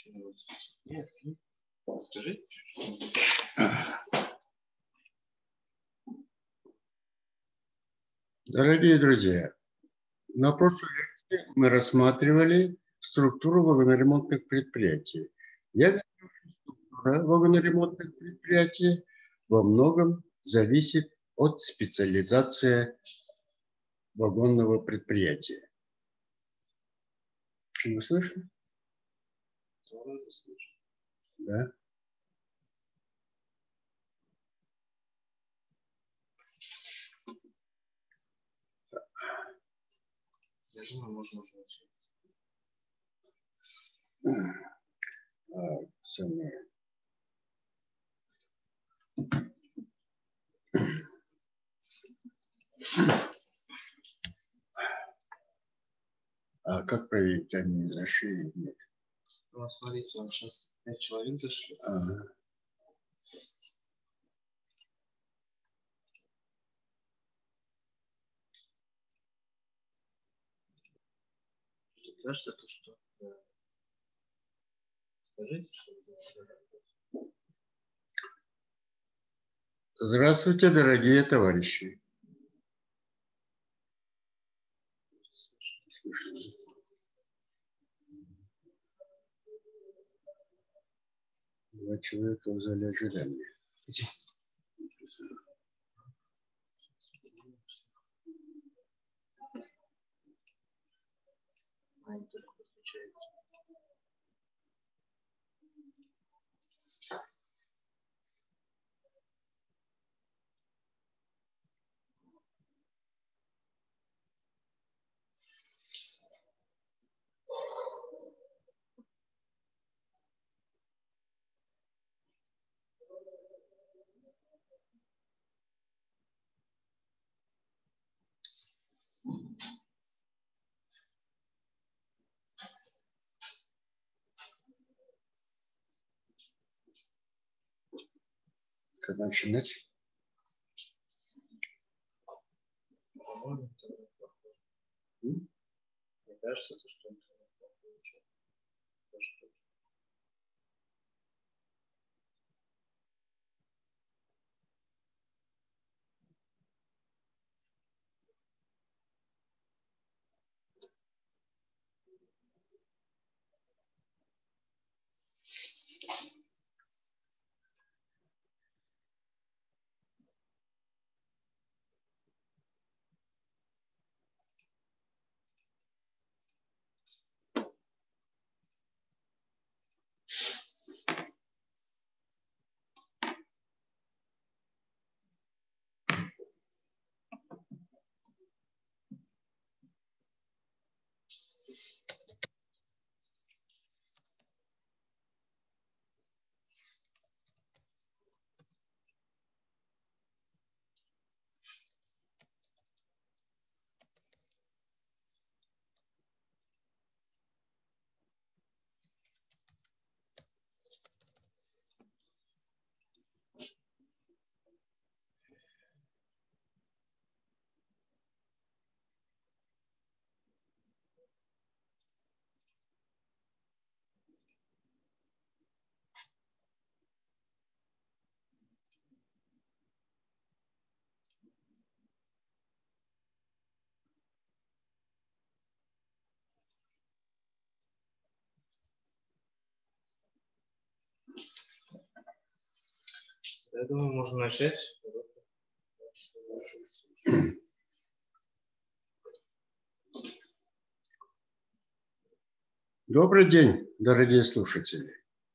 Нет, скажите чуть-чуть. Дорогие друзья, на прошлой лекции мы рассматривали структуру вагоноремонтных предприятий. Я говорю, что структура вагоноремонтных предприятий во многом зависит от специализации вагонного предприятия. Вы слышите? Да. Я думаю, можно уже начать. А как проверить, они зашли? Нет. Ну, смотрите, вам сейчас 5 человек зашли. Ага. Кажется, то, что... Скажите, что... Здравствуйте, дорогие товарищи. Два человека в зале ожидания. Они только подключаются. Когда начинать? По-моему, это плохо. Мне кажется, то, что это плохо. Я думаю, можно начать. Добрый день, дорогие слушатели.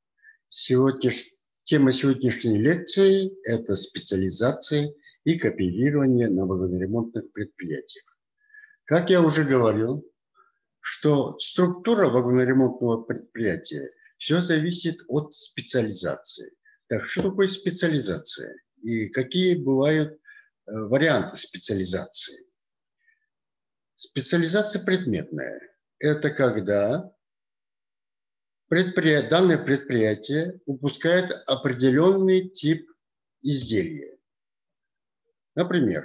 Тема сегодняшней лекции – это специализация и кооперирование на вагоноремонтных предприятиях. Как я уже говорил, что структура вагоноремонтного предприятия все зависит от специализации. Так, что такое специализация? И какие бывают варианты специализации? Специализация предметная – это когда данное предприятие выпускает определенный тип изделия. Например,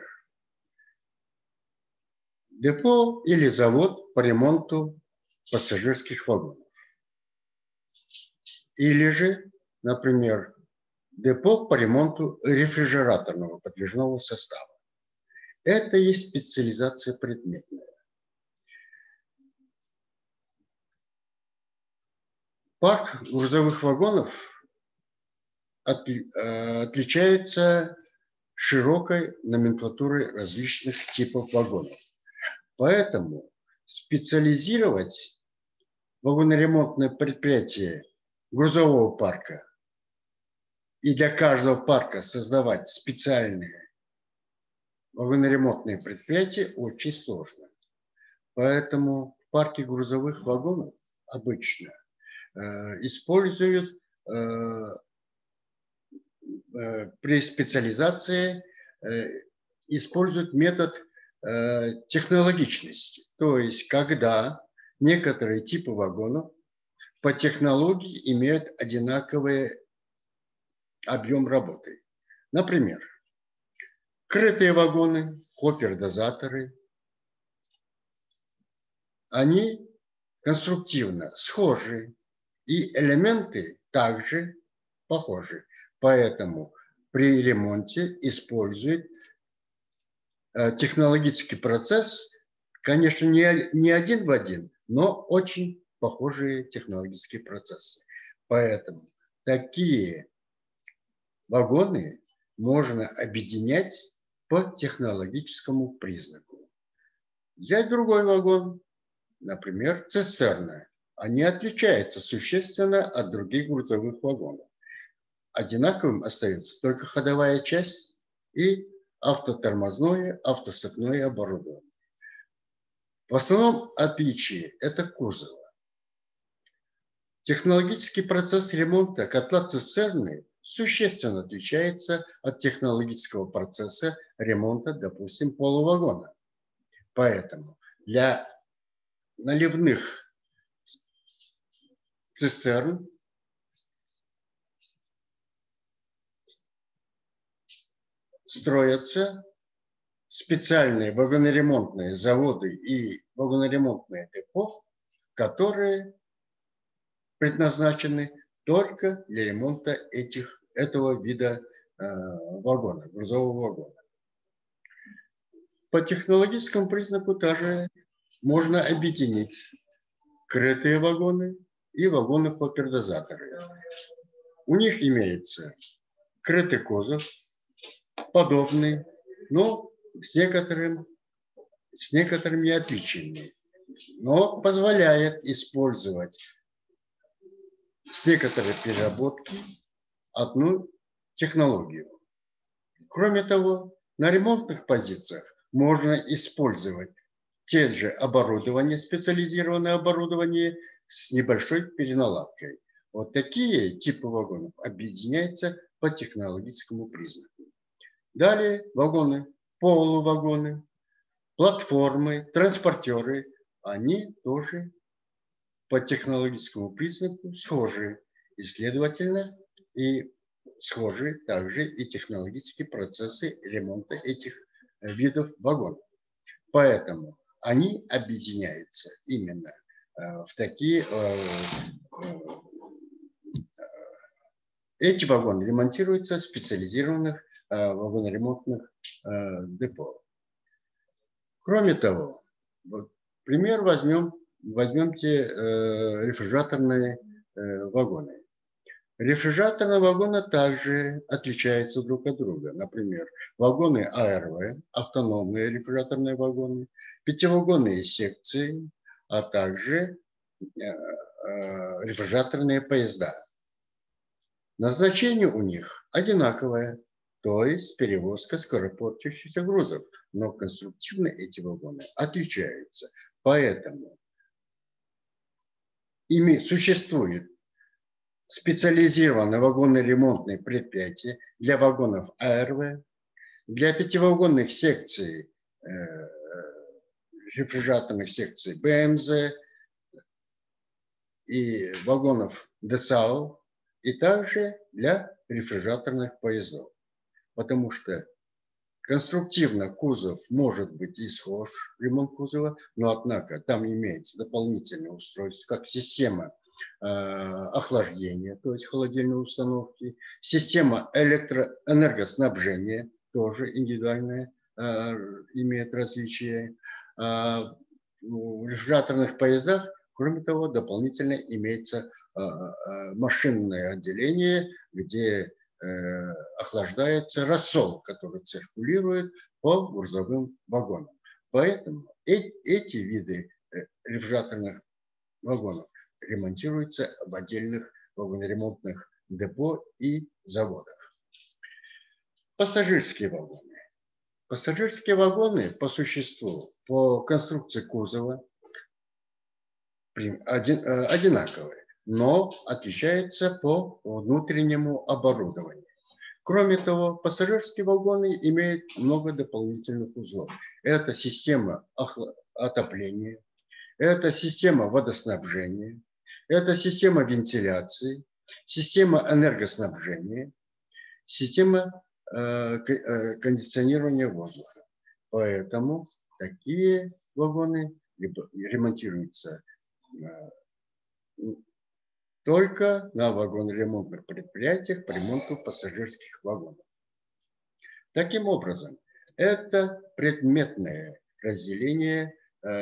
депо или завод по ремонту пассажирских вагонов. Или же, например, депо по ремонту рефрижераторного подвижного состава. Это и есть специализация предметная. Парк грузовых вагонов отличается широкой номенклатурой различных типов вагонов. Поэтому специализировать вагоноремонтное предприятие грузового парка и для каждого парка создавать специальные вагоноремонтные предприятия очень сложно. Поэтому в парке грузовых вагонов обычно используют при специализации используют метод технологичности. То есть, когда некоторые типы вагонов по технологии имеют одинаковый объем работы. Например, крытые вагоны, хоппер-дозаторы, они конструктивно схожи, и элементы также похожи. Поэтому при ремонте используют технологический процесс, конечно, не один в один, но очень похожие технологические процессы. Поэтому такие вагоны можно объединять по технологическому признаку. Взять другой вагон, например, цистерна. Они отличаются существенно от других грузовых вагонов. Одинаковым остается только ходовая часть и автотормозное, автосцепное оборудование. В основном отличие – это кузова. Технологический процесс ремонта котла цистерны существенно отличается от технологического процесса ремонта, допустим, полувагона. Поэтому для наливных цистерн строятся специальные вагоноремонтные заводы и вагоноремонтные депо, которые предназначены только для ремонта этого вида вагона, грузового вагона. По технологическому признаку также можно объединить крытые вагоны и вагоны-хоппер-дозаторы. У них имеется крытый кузов, подобный, но с некоторыми отличиями, но позволяет использовать с некоторой переработки одну технологию. Кроме того, на ремонтных позициях можно использовать те же оборудование, специализированное оборудование с небольшой переналадкой. Вот такие типы вагонов объединяются по технологическому признаку. Далее вагоны, полувагоны, платформы, транспортеры, они тоже по технологическому признаку схожи. И, следовательно, и схожи также и технологические процессы ремонта этих видов вагонов. Поэтому они объединяются именно в такие... Эти вагоны ремонтируются в специализированных вагоноремонтных депо. Кроме того, пример возьмемте рефрижераторные вагоны. Рефрижераторные вагоны также отличаются друг от друга. Например, вагоны АРВ, автономные рефрижераторные вагоны, пятивагонные секции, а также рефрижераторные поезда. Назначение у них одинаковое, то есть перевозка скоропортящихся грузов, но конструктивно эти вагоны отличаются. Поэтому ими существует специализированное вагоноремонтное предприятие для вагонов АРВ, для пятивагонных секций, рефрижераторных секций БМЗ и вагонов ДСАУ, и также для рефрижераторных поездов. Потому что конструктивно кузов может быть и схож, ремонт кузова, но однако там имеется дополнительное устройство, как система охлаждения, то есть холодильной установки, система электроэнергоснабжения, тоже индивидуальная, имеет различия. В рефрижераторных поездах, кроме того, дополнительно имеется машинное отделение, где охлаждается рассол, который циркулирует по грузовым вагонам. Поэтому эти виды рефрижераторных вагонов ремонтируются в отдельных вагоноремонтных депо и заводах. Пассажирские вагоны. Пассажирские вагоны по существу, по конструкции кузова одинаковые, но отличаются по внутреннему оборудованию. Кроме того, пассажирские вагоны имеют много дополнительных узлов. Это система отопления, это система водоснабжения, это система вентиляции, система энергоснабжения, система кондиционирования воздуха. Поэтому такие вагоны ремонтируются только на вагоноремонтных предприятиях по ремонту пассажирских вагонов. Таким образом, это предметное разделение,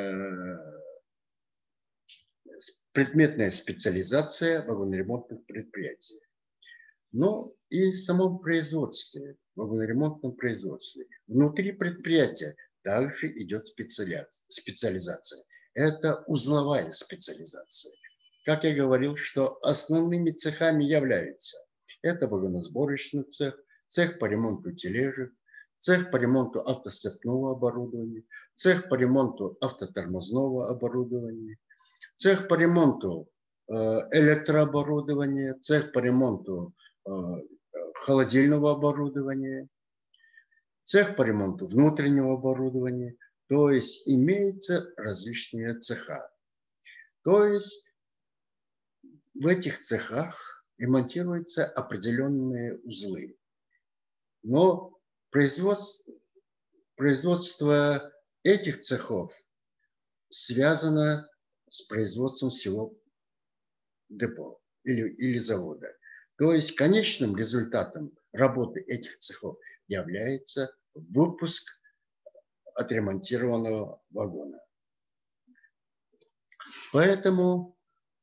предметная специализация вагоноремонтных предприятий. Но и в самом производстве, в вагоноремонтном производстве, внутри предприятия также идет специализация. Это узловая специализация. Как я говорил, что основными цехами являются это вагоносборочный цех, цех по ремонту тележек, цех по ремонту автосцепного оборудования, цех по ремонту автотормозного оборудования, цех по ремонту электрооборудования, цех по ремонту холодильного оборудования, цех по ремонту внутреннего оборудования. То есть имеются различные цеха. То есть в этих цехах ремонтируются определенные узлы. Но производство этих цехов связано с производством всего депо или завода. То есть конечным результатом работы этих цехов является выпуск отремонтированного вагона. Поэтому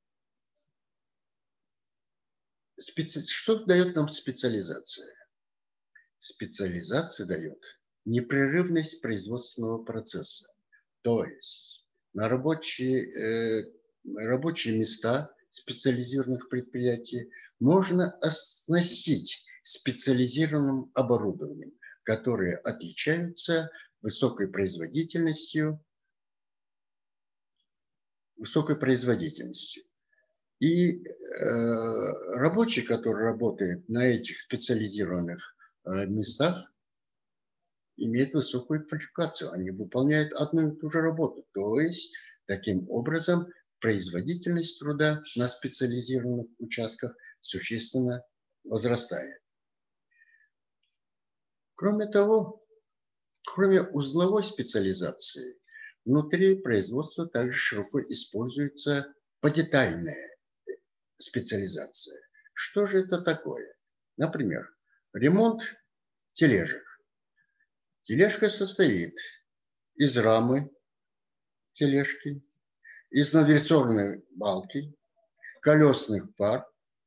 что дает нам специализация? Специализация дает непрерывность производственного процесса. То есть на рабочие места специализированных предприятий можно оснастить специализированным оборудованием, которые отличаются высокой производительностью. И рабочий, который работает на этих специализированных местах, имеет высокую квалификацию. Они выполняют одну и ту же работу. То есть, таким образом, производительность труда на специализированных участках существенно возрастает. Кроме того, кроме узловой специализации, внутри производства также широко используется подетальная специализация. Что же это такое? Например, ремонт тележек. Тележка состоит из рамы тележки, из надрессорной балки, колесных пар,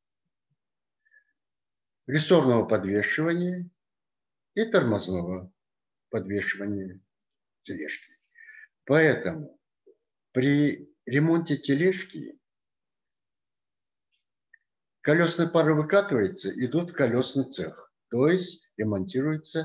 рессорного подвешивания и тормозного подвешивания тележки. Поэтому при ремонте тележки колесные пары выкатываются, идут в колесный цех, то есть ремонтируется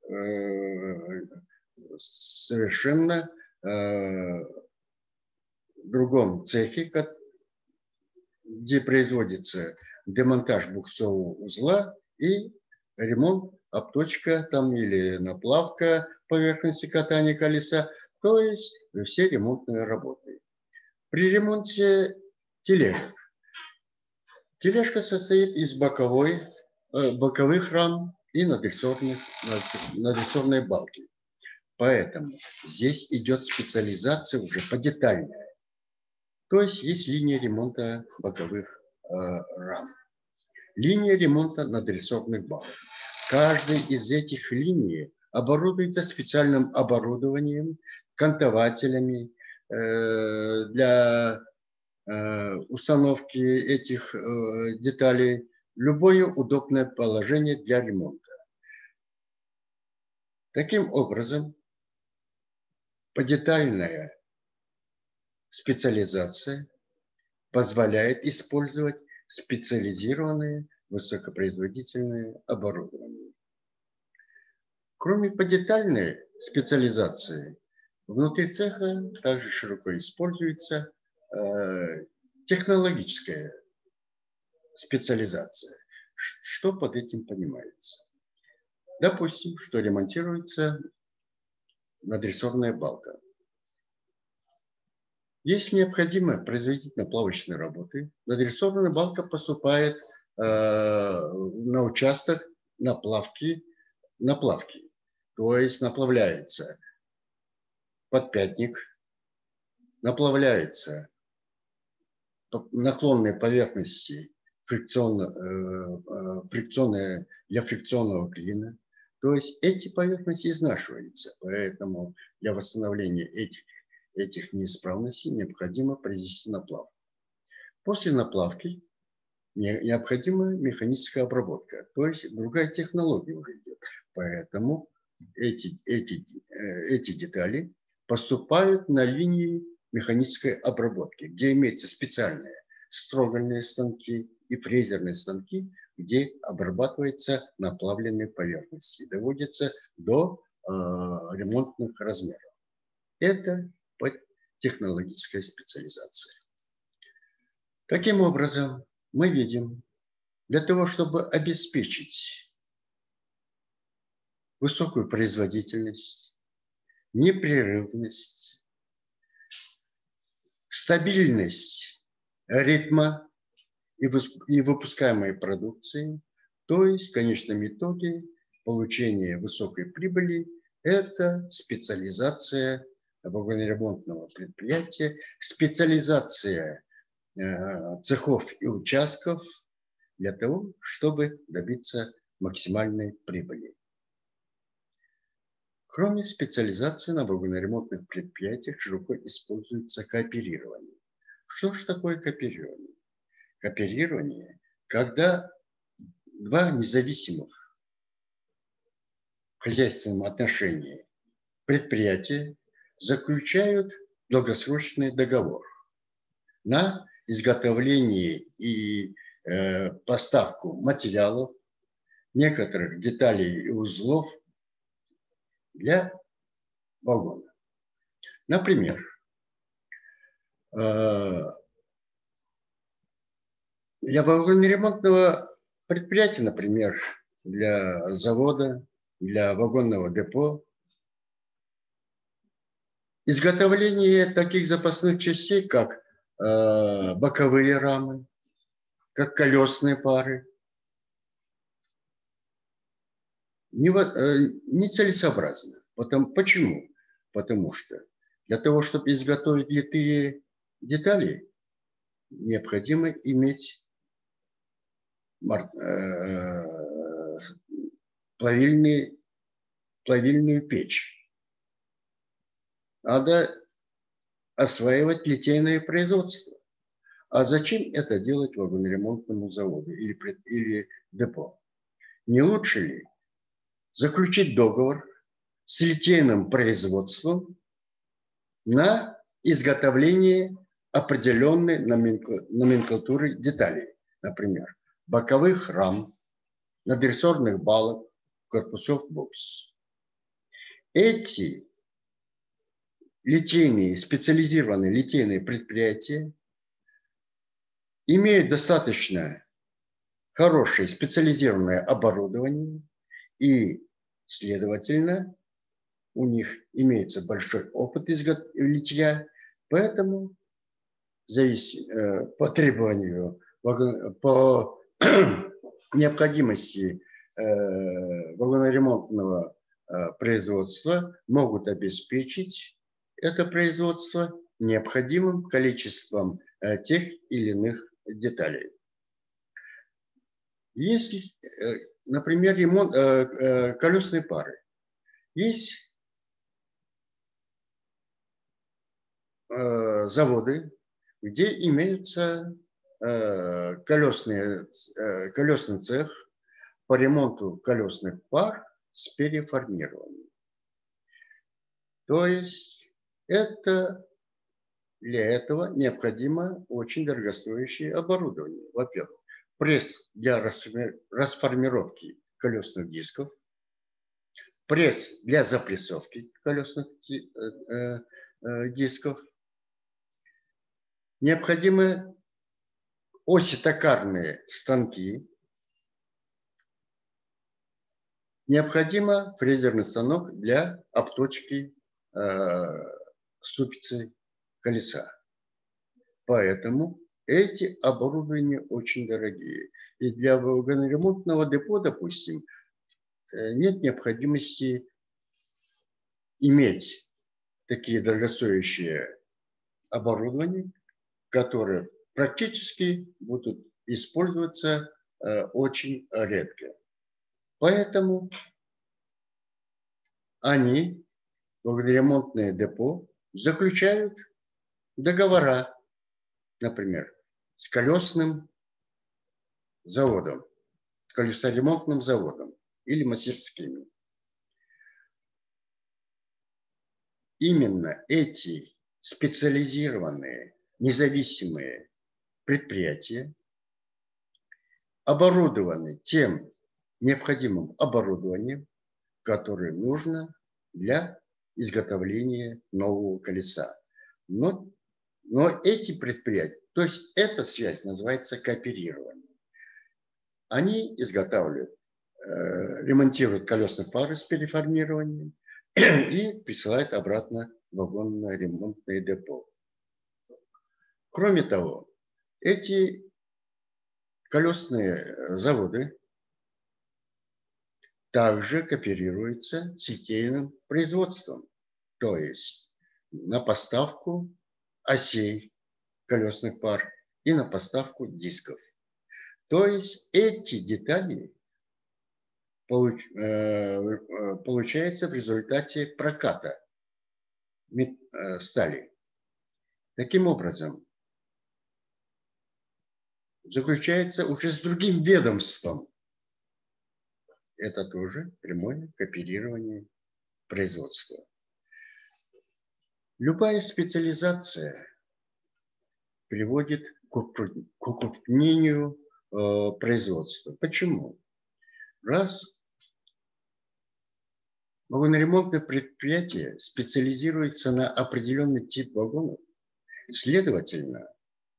совершенно в другом цехе, где производится демонтаж буксового узла и ремонт, обточка там или наплавка поверхности катания колеса, то есть все ремонтные работы. При ремонте тележек. Тележка состоит из боковых рам и надрессорной балки. Поэтому здесь идет специализация уже подетальная. То есть есть линия ремонта боковых рам, линия ремонта надрессорных балок. Каждая из этих линий оборудуется специальным оборудованием, кантователями для установки этих деталей, любое удобное положение для ремонта. Таким образом, подетальная специализация позволяет использовать специализированные высокопроизводительные оборудование. Кроме подетальной специализации, внутри цеха также широко используется технологическая специализация. Что под этим понимается? Допустим, что ремонтируется надрессорная балка. Если необходимо производить наплавочные работы, надрессорная балка поступает на участок наплавки. То есть наплавляется подпятник, наплавляется наклонные поверхности фрикционные для фрикционного клина. То есть эти поверхности изнашиваются, поэтому для восстановления этих неисправностей необходимо произвести наплавку. После наплавки необходима механическая обработка, то есть другая технология уже идет. Поэтому эти детали поступают на линии механической обработки, где имеются специальные строгальные станки и фрезерные станки, где обрабатываются наплавленные поверхности и доводятся до ремонтных размеров. Это технологическая специализация. Таким образом, мы видим, для того, чтобы обеспечить высокую производительность, непрерывность, стабильность ритма и выпускаемой продукции, то есть в конечном итоге получение высокой прибыли, это специализация вагоноремонтного предприятия, специализация цехов и участков для того, чтобы добиться максимальной прибыли. Кроме специализации на вагоноремонтных предприятиях широко используется кооперирование. Что же такое кооперирование? Кооперирование, когда два независимых в хозяйственном отношении предприятия заключают долгосрочный договор на изготовление и поставку материалов, некоторых деталей и узлов для вагона. Например, для вагоноремонтного предприятия, например, для завода, для вагонного депо, изготовление таких запасных частей, как боковые рамы, как колесные пары, нецелесообразно. Почему? Потому что для того, чтобы изготовить литые детали, необходимо иметь плавильную печь. Надо осваивать литейное производство. А зачем это делать вагоноремонтному заводу или депо? Не лучше ли заключить договор с литейным производством на изготовление определенной номенклатуры деталей, например, боковых рам, надрессорных балок, корпусов бокс. Эти специализированные литейные предприятия имеют достаточно хорошее специализированное оборудование и, следовательно, у них имеется большой опыт литья, поэтому по требованию, по необходимости вагоноремонтного производства могут обеспечить это производство необходимым количеством тех или иных деталей. Если, например, ремонт колесной пары, есть заводы, где имеются колесный цех по ремонту колесных пар с переформированием. То есть для этого необходимо очень дорогостоящее оборудование. Во-первых, пресс для расформировки колесных дисков, пресс для запрессовки колесных дисков, необходимы осетокарные станки, необходимо фрезерный станок для обточки ступицы колеса. Поэтому эти оборудования очень дорогие. И для вагоноремонтного депо, допустим, нет необходимости иметь такие дорогостоящие оборудования, которые практически будут использоваться очень редко. Поэтому они, вагоноремонтные депо, заключают договора, например, с колесным заводом, с колесоремонтным заводом или мастерскими. Именно эти специализированные независимые предприятия оборудованы тем необходимым оборудованием, которое нужно для изготовления нового колеса. Но эти предприятия, то есть эта связь называется кооперирование. Они изготавливают, ремонтируют колесные пары с переформированием и присылают обратно в вагонно-ремонтное депо. Кроме того, эти колесные заводы также кооперируются с литейным производством, то есть на поставку осей колесных пар и на поставку дисков. То есть эти детали получаются в результате проката стали. Таким образом, заключается уже с другим ведомством. Это тоже прямое кооперирование производства. Любая специализация приводит к укрупнению производства. Почему? Раз вагоноремонтное предприятие специализируется на определенный тип вагонов, следовательно,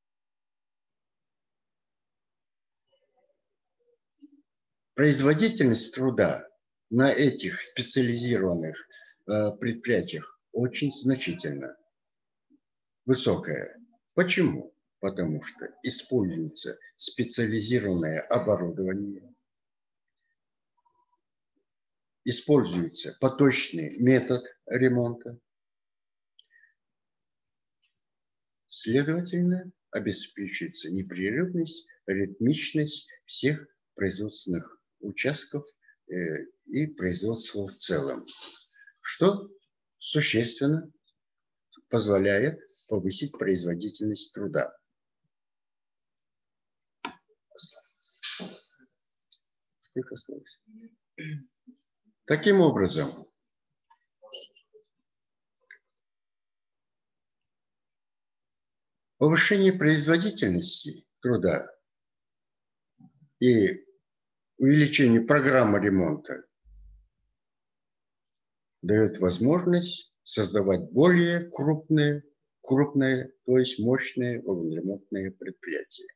производительность труда на этих специализированных предприятиях очень значительно высокая. Почему? Потому что используется специализированное оборудование, используется поточный метод ремонта. Следовательно, обеспечивается непрерывность, ритмичность всех производственных участков и производства в целом, что существенно позволяет повысить производительность труда. Сколько осталось? Таким образом, повышение производительности труда и увеличение программы ремонта дает возможность создавать более крупные, то есть мощные вагоноремонтные предприятия.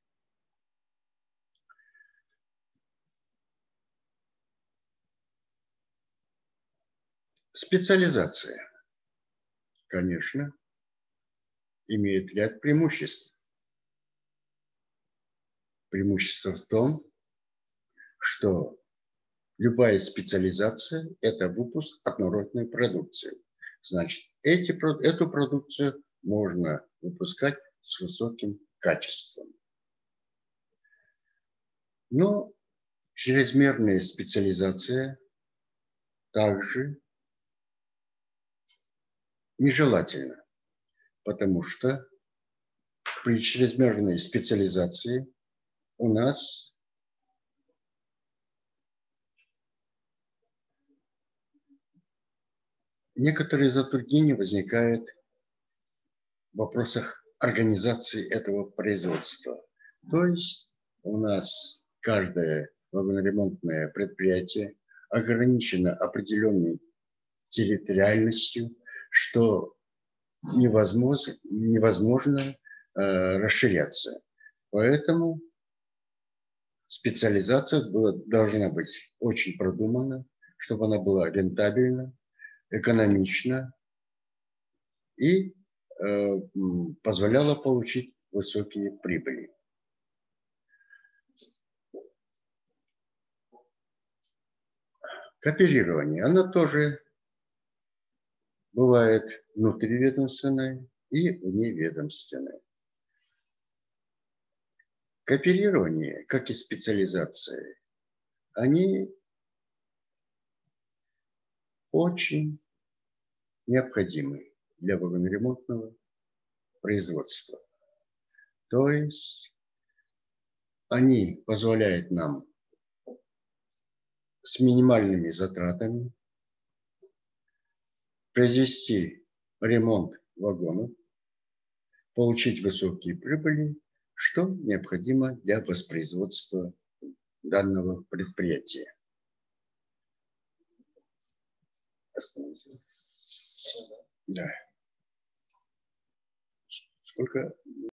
Специализация, конечно, имеет ряд преимуществ. Преимущество в том, что любая специализация – это выпуск однородной продукции. Значит, эту продукцию можно выпускать с высоким качеством. Но чрезмерная специализация также нежелательна, потому что при чрезмерной специализации у нас некоторые затруднения возникают в вопросах организации этого производства. То есть у нас каждое вагоноремонтное предприятие ограничено определенной территориальностью, что невозможно расширяться. Поэтому специализация должна быть очень продумана, чтобы она была рентабельна, экономична и позволяла получить высокие прибыли. Кооперирование, оно тоже бывает внутриведомственное и вневедомственное. Кооперирование, как и специализация, они очень необходимы для вагоноремонтного производства. То есть они позволяют нам с минимальными затратами произвести ремонт вагонов, получить высокие прибыли, что необходимо для воспроизводства данного предприятия. Остановимся. Да. Сколько?